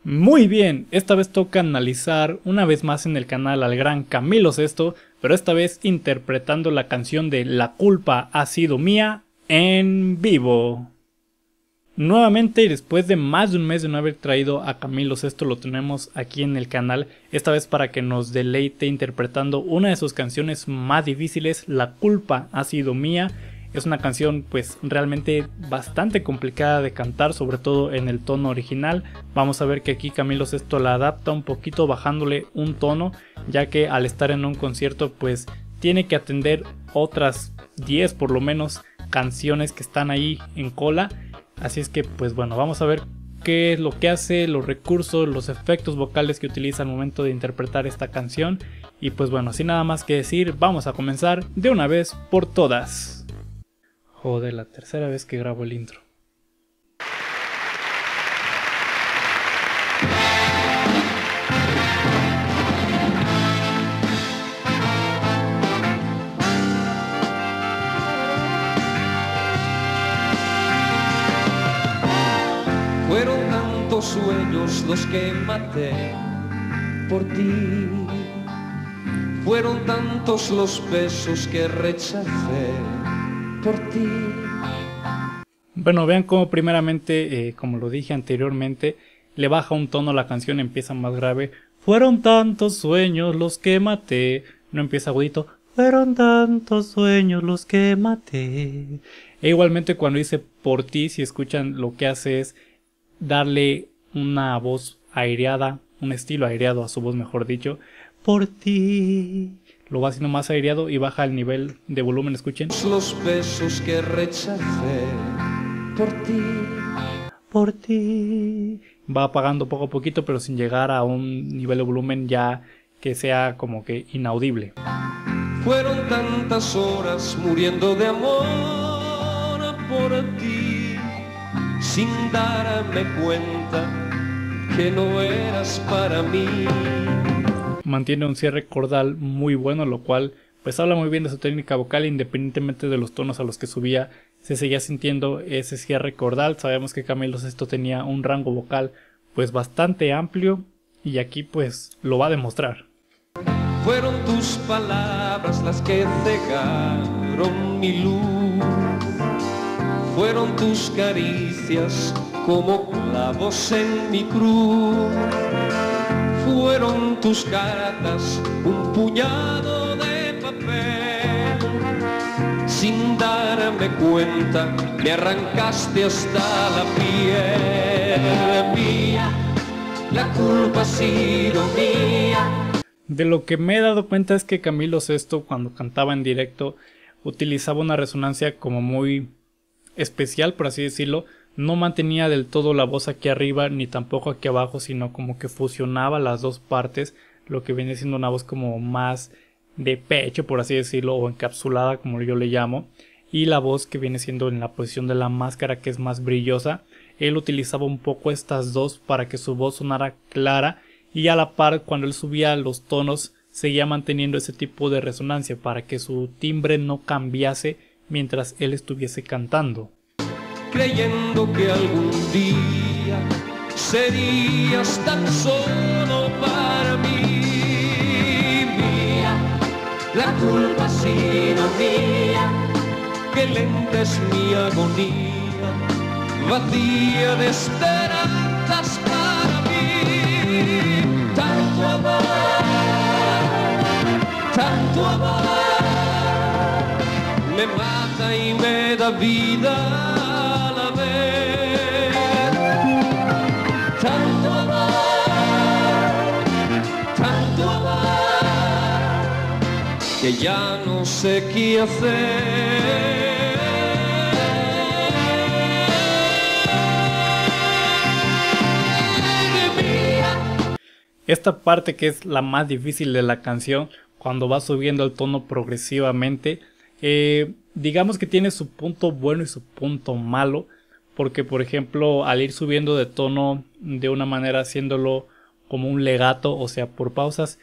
Muy bien, esta vez toca analizar una vez más en el canal al gran Camilo Sesto, pero esta vez interpretando la canción de La culpa ha sido mía en vivo. Nuevamente, y después de más de un mes de no haber traído a Camilo Sesto, lo tenemos aquí en el canal, esta vez para que nos deleite interpretando una de sus canciones más difíciles, La culpa ha sido mía. Es una canción pues realmente bastante complicada de cantar, sobre todo en el tono original. Vamos a ver que aquí Camilo Sesto la adapta un poquito bajándole un tono, ya que al estar en un concierto pues tiene que atender otras 10 por lo menos canciones que están ahí en cola. Así es que pues bueno, vamos a ver qué es lo que hace, los recursos, los efectos vocales que utiliza al momento de interpretar esta canción. Y pues bueno, sin nada más que decir, vamos a comenzar de una vez por todas. Joder, la tercera vez que grabo el intro. Fueron tantos sueños los que maté por ti. Fueron tantos los besos que rechacé por ti. Bueno, vean cómo primeramente, como lo dije anteriormente, le baja un tono a la canción, empieza más grave. Fueron tantos sueños los que maté. No empieza agudito. Fueron tantos sueños los que maté. E igualmente cuando dice por ti, si escuchan, lo que hace es darle una voz aireada, un estilo aireado a su voz, mejor dicho. Por ti. Lo va haciendo más aireado y baja el nivel de volumen, escuchen. Los besos que rechacé por ti. Por ti. Va apagando poco a poquito, pero sin llegar a un nivel de volumen ya que sea como que inaudible. Fueron tantas horas muriendo de amor por ti, sin darme cuenta que no eras para mí. Mantiene un cierre cordal muy bueno, lo cual pues habla muy bien de su técnica vocal. Independientemente de los tonos a los que subía, se seguía sintiendo ese cierre cordal. Sabemos que Camilo Sesto tenía un rango vocal pues bastante amplio y aquí pues lo va a demostrar. Fueron tus palabras las que cegaron mi luz. Fueron tus caricias como clavos en mi cruz. Fueron tus cartas un puñado de papel. Sin darme cuenta me arrancaste hasta la piel. Mía, la culpa ha sido mía. De lo que me he dado cuenta es que Camilo Sesto, cuando cantaba en directo, utilizaba una resonancia como muy especial, por así decirlo. No mantenía del todo la voz aquí arriba ni tampoco aquí abajo, sino como que fusionaba las dos partes, lo que viene siendo una voz como más de pecho, por así decirlo, o encapsulada como yo le llamo, y la voz que viene siendo en la posición de la máscara, que es más brillosa. Él utilizaba un poco estas dos para que su voz sonara clara, y a la par cuando él subía los tonos seguía manteniendo ese tipo de resonancia para que su timbre no cambiase mientras él estuviese cantando. Creyendo que algún día serías tan solo para mí. Mía, la culpa ha sido mía, que lenta es mi agonía, vacía de esperanzas para mí. Tanto amor, me mata y me da vida. Que ya no sé qué hacer. Esta parte, que es la más difícil de la canción, cuando va subiendo el tono progresivamente, digamos que tiene su punto bueno y su punto malo, porque por ejemplo al ir subiendo de tono de una manera haciéndolo como un legato, o sea por pausas,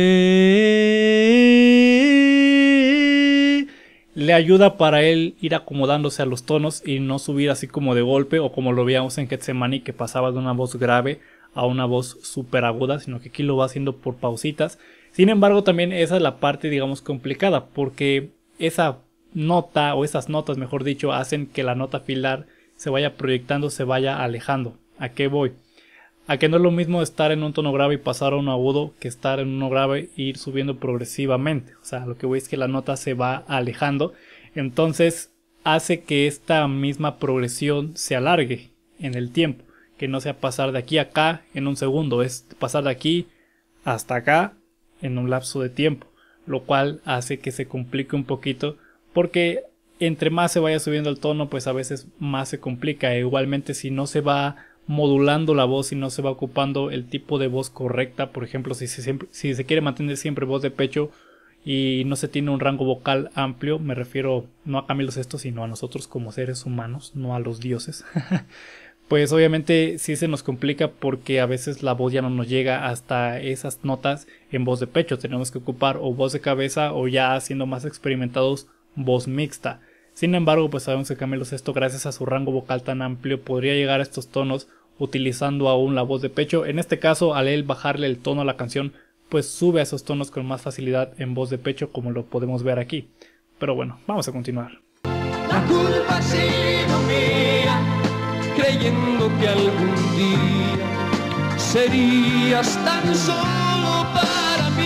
le ayuda para él ir acomodándose a los tonos y no subir así como de golpe, o como lo veíamos en Getsemaní, que pasaba de una voz grave a una voz súper aguda, sino que aquí lo va haciendo por pausitas. Sin embargo, también esa es la parte, digamos, complicada, porque esa nota, o esas notas, mejor dicho, hacen que la nota filar se vaya proyectando, se vaya alejando. ¿A qué voy? A que no es lo mismo estar en un tono grave y pasar a un agudo que estar en uno grave e ir subiendo progresivamente. O sea, lo que voy es que la nota se va alejando. Entonces hace que esta misma progresión se alargue en el tiempo. Que no sea pasar de aquí a acá en un segundo. Es pasar de aquí hasta acá en un lapso de tiempo. Lo cual hace que se complique un poquito. Porque entre más se vaya subiendo el tono, pues a veces más se complica. Igualmente, si no se va modulando la voz y no se va ocupando el tipo de voz correcta, por ejemplo, si se quiere mantener siempre voz de pecho y no se tiene un rango vocal amplio, me refiero no a Camilo Sesto, sino a nosotros como seres humanos, no a los dioses, pues obviamente sí se nos complica porque a veces la voz ya no nos llega hasta esas notas en voz de pecho. Tenemos que ocupar o voz de cabeza o, ya siendo más experimentados, voz mixta. Sin embargo, pues sabemos que Camilo Sesto, gracias a su rango vocal tan amplio, podría llegar a estos tonos utilizando aún la voz de pecho. En este caso, al él bajarle el tono a la canción, pues sube a esos tonos con más facilidad en voz de pecho, como lo podemos ver aquí. Pero bueno, vamos a continuar. La culpa ha sido mía, creyendo que algún día serías tan solo para mí.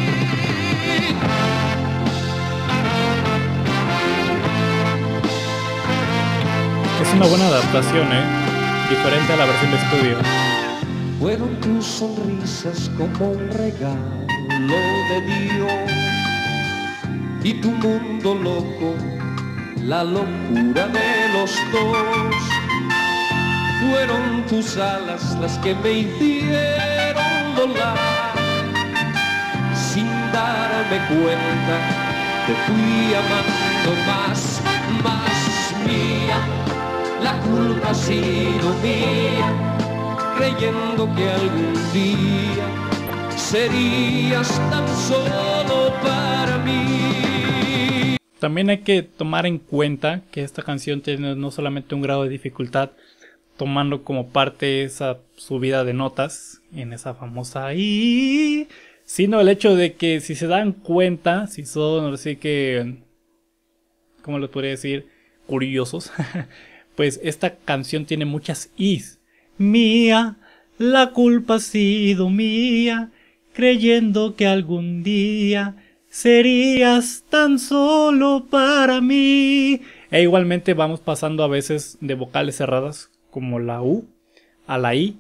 Es una buena adaptación, diferente a la versión de estudio. Fueron tus sonrisas como un regalo de Dios y tu mundo loco, la locura de los dos. Fueron tus alas las que me hicieron volar. Sin darme cuenta te fui amando más, más mía. La culpa ha sido mía, creyendo que algún día serías tan solo para mí. También hay que tomar en cuenta que esta canción tiene no solamente un grado de dificultad, tomando como parte esa subida de notas en esa famosa I, sino el hecho de que, si se dan cuenta, si son así que, ¿cómo les podría decir?, curiosos, pues esta canción tiene muchas Is. Mía, la culpa ha sido mía, creyendo que algún día serías tan solo para mí. E igualmente vamos pasando a veces de vocales cerradas como la U a la I,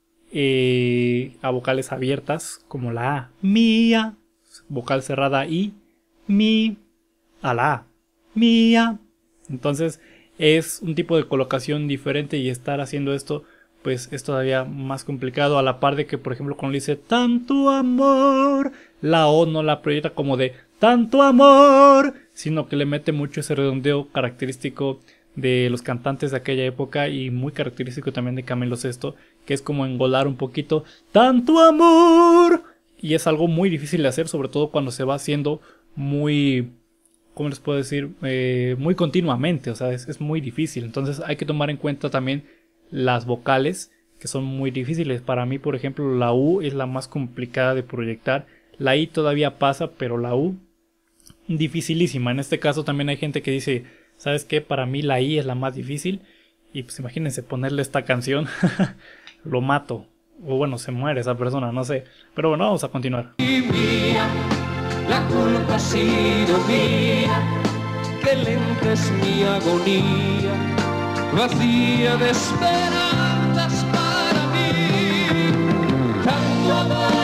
a vocales abiertas como la A. Mía, vocal cerrada I, mi, a la A. Mía. Entonces es un tipo de colocación diferente y estar haciendo esto pues es todavía más complicado, a la par de que, por ejemplo, cuando dice tanto amor, la O no la proyecta como de tanto amor, sino que le mete mucho ese redondeo característico de los cantantes de aquella época y muy característico también de Camilo Sesto, que es como engolar un poquito tanto amor, y es algo muy difícil de hacer, sobre todo cuando se va haciendo muy, ¿cómo les puedo decir?, muy continuamente, o sea, es muy difícil. Entonces hay que tomar en cuenta también las vocales, que son muy difíciles. Para mí, por ejemplo, la U es la más complicada de proyectar. La I todavía pasa, pero la U, dificilísima. En este caso también hay gente que dice, ¿sabes qué? Para mí la I es la más difícil. Y pues imagínense ponerle esta canción, lo mato. O bueno, se muere esa persona, no sé. Pero bueno, vamos a continuar. Mía, la culpa ha sido mía, que lenta es mi agonía, vacía de esperanzas para mí. Tanto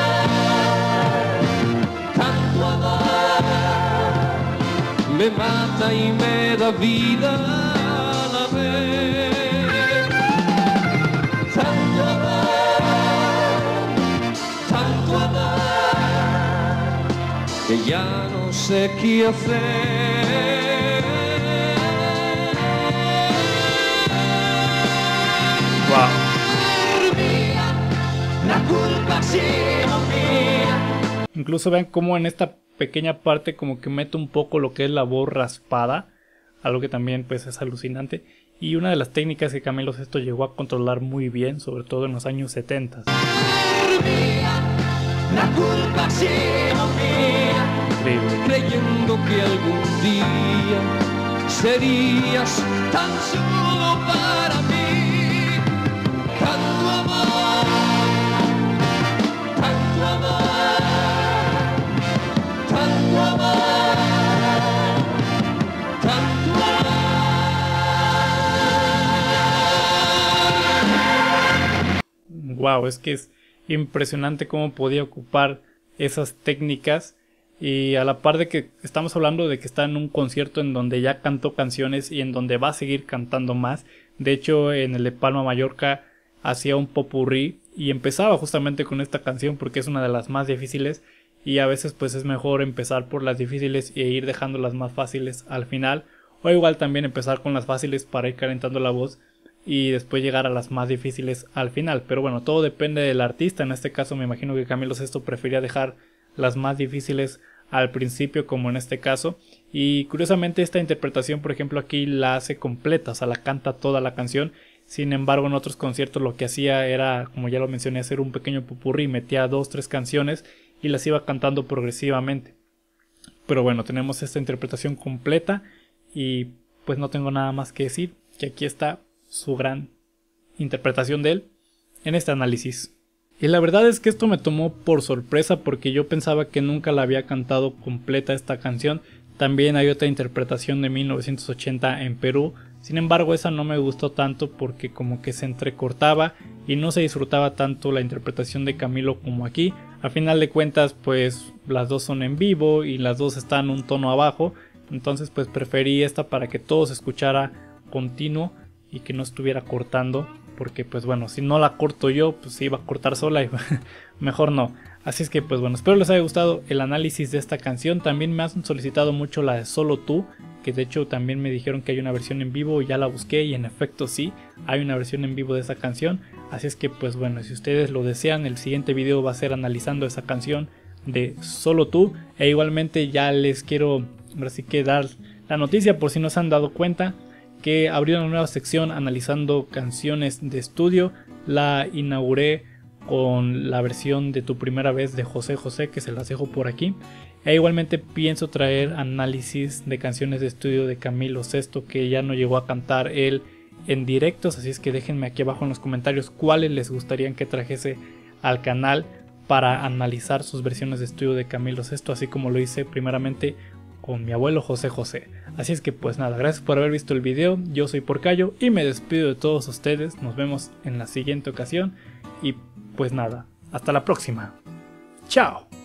amor, me mata y me da vida a la vez. Tanto amor, que ya no sé qué hacer. Wow. La culpa ha sido mía. Incluso vean cómo en esta pequeña parte como que mete un poco lo que es la voz raspada, algo que también pues es alucinante. y una de las técnicas que Camilo Sesto llegó a controlar muy bien, sobre todo en los años 70. La culpa ha sido mía, Increíble. creyendo que algún día serías tan solo para mí. Tanto amor, tanto amor, tanto amor, tanto amor. Wow, es que es impresionante cómo podía ocupar esas técnicas, y a la par de que estamos hablando de que está en un concierto en donde ya cantó canciones y en donde va a seguir cantando más. De hecho, en el de Palma Mallorca hacía un popurrí y empezaba justamente con esta canción porque es una de las más difíciles, y a veces pues es mejor empezar por las difíciles e ir dejando las más fáciles al final, o igual también empezar con las fáciles para ir calentando la voz y después llegar a las más difíciles al final. Pero bueno, todo depende del artista. En este caso me imagino que Camilo Sesto prefería dejar las más difíciles al principio, como en este caso. Y curiosamente esta interpretación, por ejemplo, aquí la hace completa, o sea, la canta toda la canción. Sin embargo, en otros conciertos lo que hacía era, como ya lo mencioné, hacer un pequeño popurrí, metía 2-3 canciones y las iba cantando progresivamente. Pero bueno, tenemos esta interpretación completa y pues no tengo nada más que decir, que aquí está su gran interpretación de él en este análisis. Y la verdad es que esto me tomó por sorpresa porque yo pensaba que nunca la había cantado completa esta canción. También hay otra interpretación de 1980 en Perú, sin embargo esa no me gustó tanto porque como que se entrecortaba y no se disfrutaba tanto la interpretación de Camilo como aquí. A final de cuentas pues las dos son en vivo y las dos están un tono abajo, entonces pues preferí esta para que todo se escuchara continuo y que no estuviera cortando, porque pues bueno, si no la corto yo pues se iba a cortar sola y mejor no. Así es que pues bueno, espero les haya gustado el análisis de esta canción. También me han solicitado mucho la de Solo Tú, que de hecho también me dijeron que hay una versión en vivo, ya la busqué y en efecto sí, hay una versión en vivo de esa canción. Así es que pues bueno, si ustedes lo desean, el siguiente video va a ser analizando esa canción de Solo Tú. E igualmente ya les quiero ahora sí que dar la noticia, por si no se han dado cuenta, que abrió una nueva sección analizando canciones de estudio. La inauguré con la versión de Tu Primera Vez de José José, que se las dejo por aquí. E igualmente pienso traer análisis de canciones de estudio de Camilo Sesto, que ya no llegó a cantar él en directos, así es que déjenme aquí abajo en los comentarios cuáles les gustaría que trajese al canal para analizar sus versiones de estudio de Camilo Sesto, así como lo hice primeramente con mi abuelo José José. Así es que pues nada, gracias por haber visto el video, yo soy Porcayo y me despido de todos ustedes, nos vemos en la siguiente ocasión y pues nada, hasta la próxima, chao.